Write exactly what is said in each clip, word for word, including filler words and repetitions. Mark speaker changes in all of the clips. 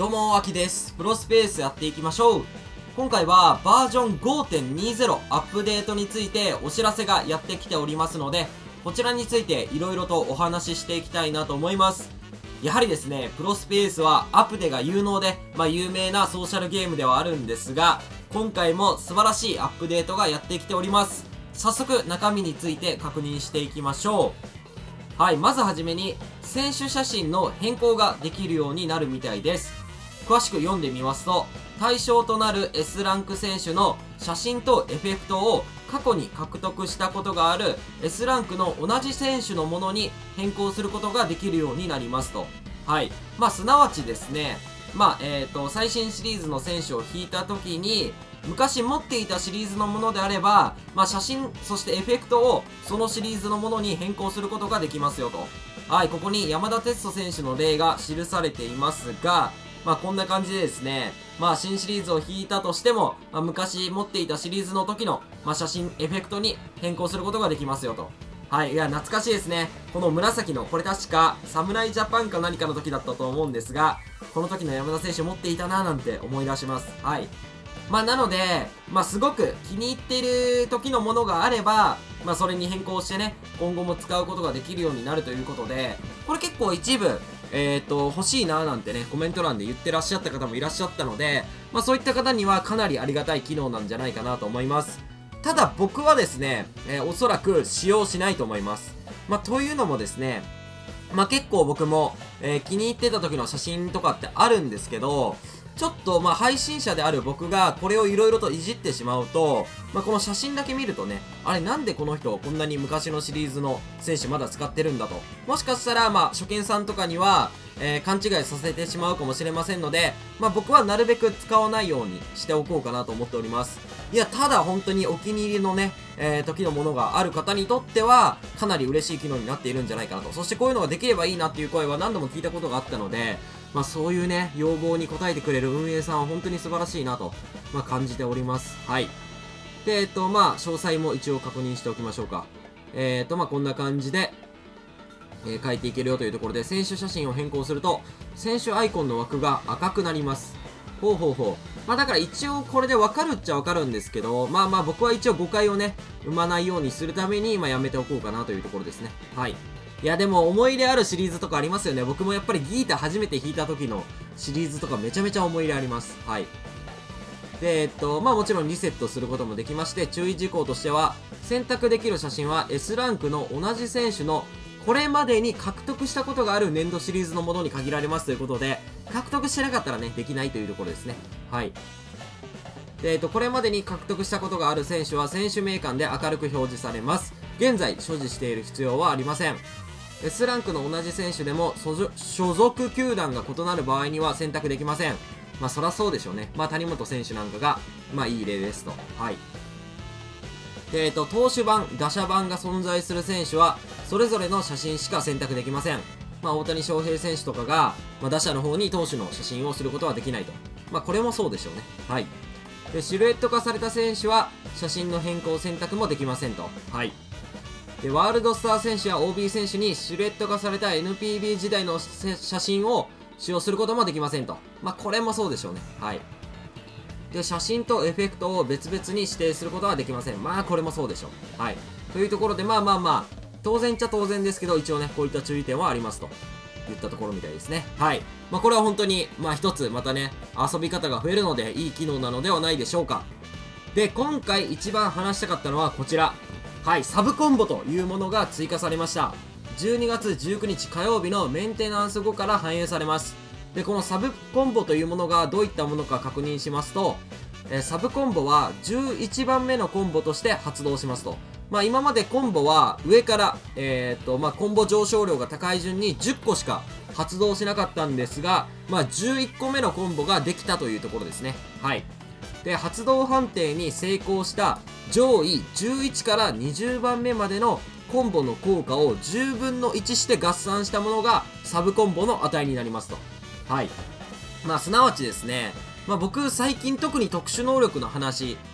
Speaker 1: どうも、あきです。プロスペースやっていきましょう。今回はバージョン ごてんにじゅう アップデートについてお知らせがやってきておりますので、こちらについて色々とお話ししていきたいなと思います。やはりですね、プロスペースはアプデが有能で、まあ有名なソーシャルゲームではあるんですが、今回も素晴らしいアップデートがやってきております。早速中身について確認していきましょう。はい、まずはじめに、選手写真の変更ができるようになるみたいです。詳しく読んでみますと、対象となる エス ランク選手の写真とエフェクトを過去に獲得したことがある エス ランクの同じ選手のものに変更することができるようになりますと。はい。まあ、すなわちですね、まあ、えっと、最新シリーズの選手を引いた時に、昔持っていたシリーズのものであれば、まあ、写真、そしてエフェクトをそのシリーズのものに変更することができますよと。はい、ここに山田哲人選手の例が記されていますが、まあこんな感じでですね、まあ新シリーズを引いたとしても、まあ昔持っていたシリーズの時の、まあ写真エフェクトに変更することができますよと。はい、いや懐かしいですね。この紫の、これ確か侍ジャパンか何かの時だったと思うんですが、この時の山田選手持っていたなぁなんて思い出します。はい。まあなので、まあすごく気に入っている時のものがあれば、まあそれに変更してね、今後も使うことができるようになるということで、これ結構一部、えっと、欲しいなーなんてね、コメント欄で言ってらっしゃった方もいらっしゃったので、まあそういった方にはかなりありがたい機能なんじゃないかなと思います。ただ僕はですね、えー、おそらく使用しないと思います。まあというのもですね、まあ結構僕も、えー、気に入ってた時の写真とかってあるんですけど、ちょっとまあ配信者である僕がこれを色々といじってしまうと、まあこの写真だけ見るとね、あれなんでこの人こんなに昔のシリーズの選手まだ使ってるんだと。もしかしたらまあ初見さんとかには、えー、勘違いさせてしまうかもしれませんので、まあ僕はなるべく使わないようにしておこうかなと思っております。いや、ただ本当にお気に入りのね、えー、時のものがある方にとっては、かなり嬉しい機能になっているんじゃないかなと。そしてこういうのができればいいなっていう声は何度も聞いたことがあったので、まあそういうね、要望に応えてくれる運営さんは本当に素晴らしいなと、まあ感じております。はい。で、えっと、まあ詳細も一応確認しておきましょうか。えー、っと、まあこんな感じで、えー、書いていけるよというところで、選手写真を変更すると、選手アイコンの枠が赤くなります。ほうほうほう。まあだから一応これでわかるっちゃわかるんですけど、まあまあ僕は一応誤解をね、生まないようにするために、まあやめておこうかなというところですね。はい。いやでも思い入れあるシリーズとかありますよね。僕もやっぱりギータ初めて弾いた時のシリーズとかめちゃめちゃ思い入れあります。はい。で、えっと、まあもちろんリセットすることもできまして、注意事項としては、選択できる写真は エス ランクの同じ選手のこれまでに獲得したことがある年度シリーズのものに限られますということで、獲得してなかったらね、できないというところですね。はい。で、えっと、これまでに獲得したことがある選手は選手名鑑で明るく表示されます。現在所持している必要はありません。エス ランクの同じ選手でも所属球団が異なる場合には選択できません。まあそらそうでしょうね。まあ谷本選手なんかが、まあいい例ですと。はい。で、えっと、投手版、打者版が存在する選手は、それぞれの写真しか選択できません。まあ大谷翔平選手とかが、まあ打者の方に投手の写真をすることはできないと。まあこれもそうでしょうね。はい。で、シルエット化された選手は、写真の変更選択もできませんと。はい。で、ワールドスター選手や オービー 選手にシルエット化された エヌピービー 時代の写真を使用することもできませんと。まあ、これもそうでしょうね。はい。で、写真とエフェクトを別々に指定することはできません。まあ、これもそうでしょう。はい。というところで、まあまあまあ、当然っちゃ当然ですけど、一応ね、こういった注意点はありますと。言ったところみたいですね。はい。まあ、これは本当に、まあ一つ、またね、遊び方が増えるので、いい機能なのではないでしょうか。で、今回一番話したかったのはこちら。はい、サブコンボというものが追加されました。じゅうにがつじゅうくにち火曜日のメンテナンス後から反映されます。で、このサブコンボというものがどういったものか確認しますと、えー、サブコンボはじゅういちばんめのコンボとして発動しますと。まあ今までコンボは上から、えー、っと、まあコンボ上昇量が高い順にじゅっこしか発動しなかったんですが、まあじゅういっこめのコンボができたというところですね。はい。で、発動判定に成功した上位じゅういちからにじゅうばんめまでのコンボの効果をじゅうぶんのいちして合算したものがサブコンボの値になりますと。はい。まあ、すなわちですね、まあ僕最近特に特殊能力の話、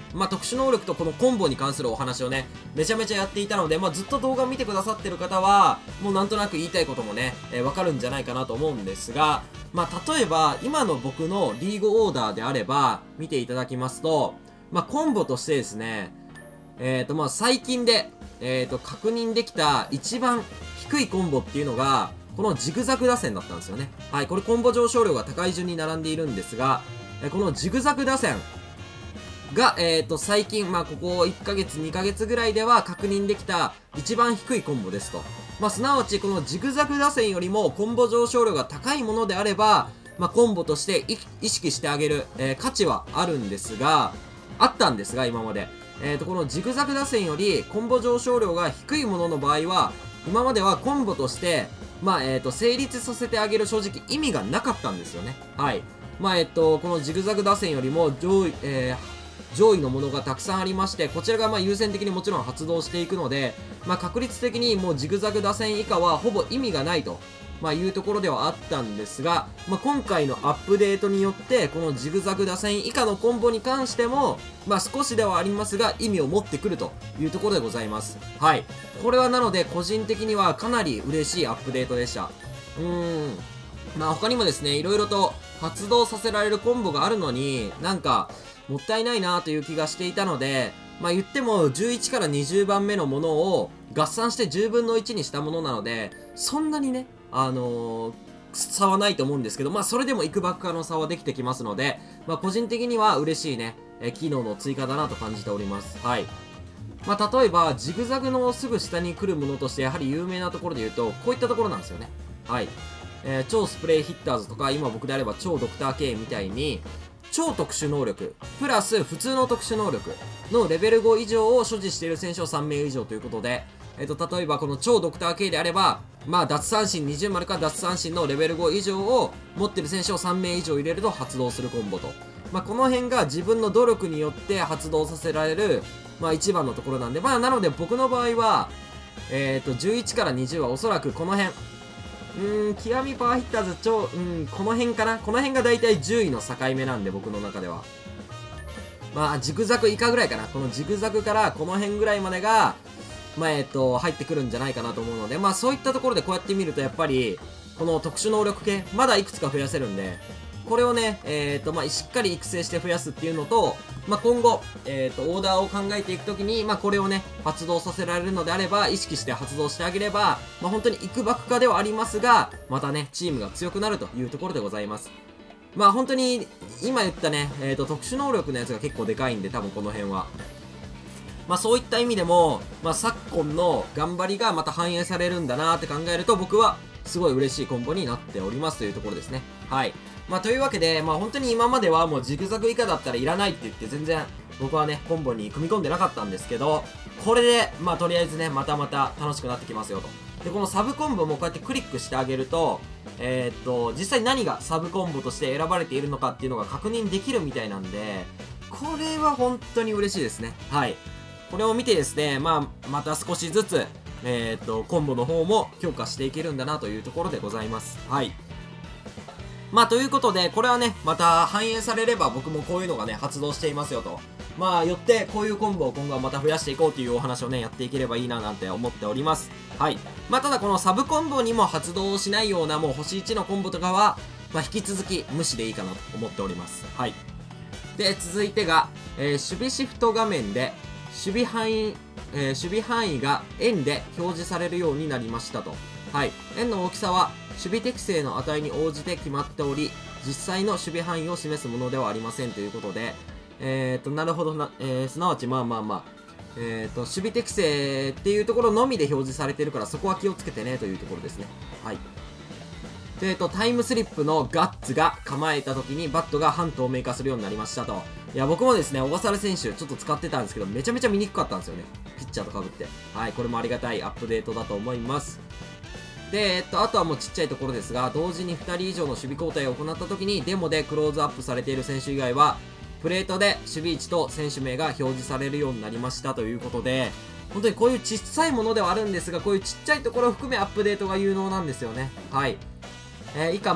Speaker 1: まあ、特殊能力とこのコンボに関するお話をね、めちゃめちゃやっていたので、まあ、ずっと動画を見てくださってる方は、もうなんとなく言いたいこともね、えー、わかるんじゃないかなと思うんですが、まあ、例えば、今の僕のリーグオーダーであれば、見ていただきますと、まあ、コンボとしてですね、えっと、まあ、最近で、えっと、確認できた一番低いコンボっていうのが、このジグザグ打線だったんですよね。はい、これコンボ上昇量が高い順に並んでいるんですが、えこのジグザグ打線が、えっと、最近、まあ、ここいっかげつ、にかげつぐらいでは確認できた一番低いコンボですと。まあ、すなわち、このジグザグ打線よりもコンボ上昇量が高いものであれば、まあ、コンボとして意識してあげる、えー、価値はあるんですが、あったんですが、今まで。えっと、このジグザグ打線よりコンボ上昇量が低いものの場合は、今まではコンボとして、まあ、えっと、成立させてあげる正直意味がなかったんですよね。はい。まあ、えっと、このジグザグ打線よりも上位、えー、上位のものがたくさんありまして、こちらがまあ優先的にもちろん発動していくので、まあ、確率的にもうジグザグ打線以下はほぼ意味がないと。まあいうところではあったんですが、まあ、今回のアップデートによって、このジグザグ打線以下のコンボに関しても、まあ少しではありますが、意味を持ってくるというところでございます。はい。これはなので、個人的にはかなり嬉しいアップデートでした。うーん。まあ他にもですね、いろいろと発動させられるコンボがあるのに、なんか、もったいないなという気がしていたので、まあ言ってもじゅういちからにじゅうばんめのものを合算してじゅうぶんのいちにしたものなので、そんなにね、あのー、差はないと思うんですけど、まあそれでもいくばくかの差はできてきますので、まあ個人的には嬉しいね、え機能の追加だなと感じております。はい。まあ例えば、ジグザグのすぐ下に来るものとしてやはり有名なところで言うと、こういったところなんですよね。はい。えー、超スプレーヒッターズとか、今僕であれば超ドクター K みたいに、超特殊能力、プラス普通の特殊能力のレベルご以上を所持している選手をさんめい以上ということで、えっと、例えばこの超ドクター K であれば、まあ、奪三振にじゅう丸か奪三振のレベルご以上を持っている選手をさんめい以上入れると発動するコンボと。まあ、この辺が自分の努力によって発動させられる、まあ、一番のところなんで、まあ、なので僕の場合は、えっと、じゅういちからにじゅうはおそらくこの辺。うーん、極みパワーヒッターズ超、うん、この辺かなこの辺が大体じゅういの境目なんで、僕の中では。まあ、ジグザグ以下ぐらいかな。このジグザグからこの辺ぐらいまでが、まあ、えっと、入ってくるんじゃないかなと思うので、まあ、そういったところでこうやって見ると、やっぱり、この特殊能力系、まだいくつか増やせるんで、これをね、えっと、まあ、しっかり育成して増やすっていうのと、まあ、今後、えっと、オーダーを考えていくときに、まあ、これをね、発動させられるのであれば、意識して発動してあげれば、まあ、本当にいくばくかではありますが、またね、チームが強くなるというところでございます。まあ、本当に、今言ったね、えっと、特殊能力のやつが結構でかいんで、多分この辺は。まあそういった意味でも、まあ昨今の頑張りがまた反映されるんだなーって考えると僕はすごい嬉しいコンボになっておりますというところですね。はい。まあというわけで、まあ本当に今まではもうジグザグ以下だったらいらないって言って全然僕はね、コンボに組み込んでなかったんですけど、これで、まあとりあえずね、またまた楽しくなってきますよと。で、このサブコンボもこうやってクリックしてあげると、えー、っと、実際何がサブコンボとして選ばれているのかっていうのが確認できるみたいなんで、これは本当に嬉しいですね。はい。これを見てですね、まあ、また少しずつ、えっと、コンボの方も強化していけるんだなというところでございます。はい。まあ、ということで、これはね、また反映されれば僕もこういうのがね、発動していますよと。まあ、よって、こういうコンボを今後はまた増やしていこうというお話をね、やっていければいいななんて思っております。はい。まあ、ただこのサブコンボにも発動しないようなもう星いちのコンボとかは、まあ、引き続き無視でいいかなと思っております。はい。で、続いてが、えー、守備シフト画面で、守備範囲、えー、守備範囲が円で表示されるようになりましたと。はい。円の大きさは守備適正の値に応じて決まっており、実際の守備範囲を示すものではありませんということで、えーと、なるほどな、えー、すなわちまあまあまあ、えーと、守備適正っていうところのみで表示されているから、そこは気をつけてねというところですね。はい。で、えっと、タイムスリップのガッツが構えた時にバットが半透明化するようになりましたと。いや、僕もですね、小笠原選手ちょっと使ってたんですけど、めちゃめちゃ見にくかったんですよね。ピッチャーと被って。はい、これもありがたいアップデートだと思います。で、えっと、あとはもうちっちゃいところですが、同時にふたり以上の守備交代を行った時に、デモでクローズアップされている選手以外は、プレートで守備位置と選手名が表示されるようになりましたということで、本当にこういうちっさいものではあるんですが、こういうちっちゃいところを含めアップデートが有能なんですよね。はい。えー、以下も、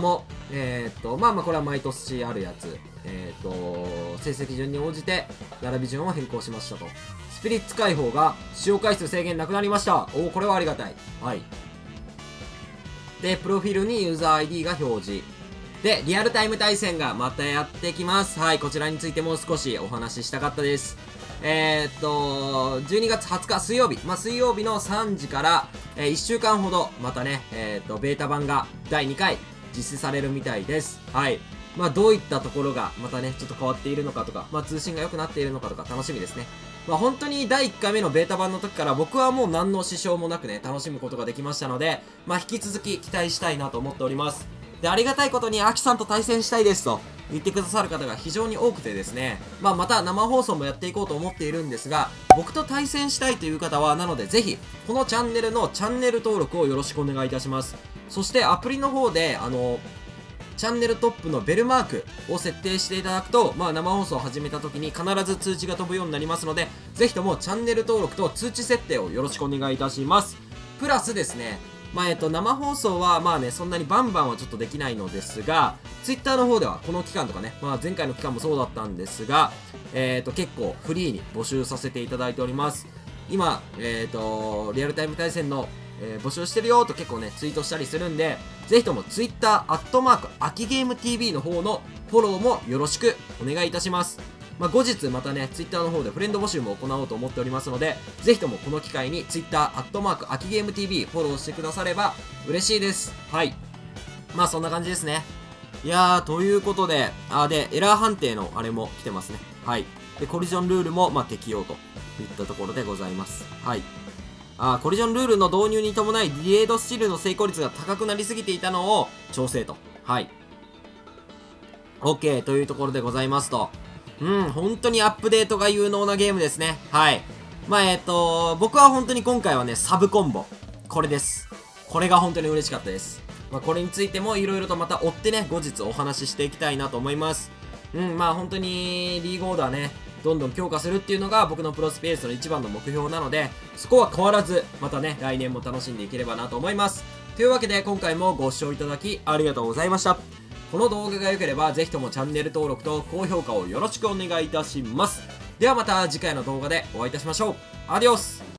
Speaker 1: えー、っと、まあまあこれは毎年あるやつ。えー、っと、成績順に応じて、並び順を変更しましたと。スピリッツ解放が使用回数制限なくなりました。おお、これはありがたい。はい。で、プロフィールにユーザー アイディー が表示。で、リアルタイム対戦がまたやってきます。はい、こちらについても少しお話ししたかったです。えー、っと、じゅうにがつはつか水曜日。まあ、水曜日のさんじから、えー、いっしゅうかんほど、またね、えー、っと、ベータ版がだいにかい実施されるみたいです。はい。まあ、どういったところが、またね、ちょっと変わっているのかとか、まあ、通信が良くなっているのかとか、楽しみですね。まあ、本当にだいいっかいめのベータ版の時から僕はもう何の支障もなくね、楽しむことができましたので、まあ、引き続き期待したいなと思っております。で、ありがたいことに、アキさんと対戦したいですと言ってくださる方が非常に多くてですね、まあ、また生放送もやっていこうと思っているんですが、僕と対戦したいという方は、なのでぜひ、このチャンネルのチャンネル登録をよろしくお願いいたします。そして、アプリの方で、あの、チャンネルトップのベルマークを設定していただくと、まあ、生放送を始めた時に必ず通知が飛ぶようになりますので、ぜひともチャンネル登録と通知設定をよろしくお願いいたします。プラスですね、まあ、えっと、生放送は、まあね、そんなにバンバンはちょっとできないのですが、ツイッターの方では、この期間とかね、まあ、前回の期間もそうだったんですが、えっと、結構フリーに募集させていただいております。今、えっと、リアルタイム対戦の、えー、募集してるよと結構ね、ツイートしたりするんで、ぜひともツイッター、アットマーク、秋ゲーム ティーブイ の方のフォローもよろしくお願いいたします。まあ、後日またね、ツイッターの方でフレンド募集も行おうと思っておりますので、ぜひともこの機会にツイッター、アットマーク、秋ゲーム ティーブイ フォローしてくだされば嬉しいです。はい。まあそんな感じですね。いやー、ということで、あーで、エラー判定のあれも来てますね。はい。で、コリジョンルールも、まあ適用といったところでございます。はい。あー、コリジョンルールの導入に伴い、ディレードスチルの成功率が高くなりすぎていたのを調整と。はい。OK というところでございますと。うん、本当にアップデートが有能なゲームですね。はい。まあ、えっと、僕は本当に今回はね、サブコンボ。これです。これが本当に嬉しかったです。まあ、これについても色々とまた追ってね、後日お話ししていきたいなと思います。うん、まあ本当にリーグオーダーね、どんどん強化するっていうのが僕のプロスペースの一番の目標なので、そこは変わらず、またね、来年も楽しんでいければなと思います。というわけで、今回もご視聴いただきありがとうございました。この動画が良ければ、ぜひともチャンネル登録と高評価をよろしくお願いいたします。ではまた次回の動画でお会いいたしましょう。アディオス。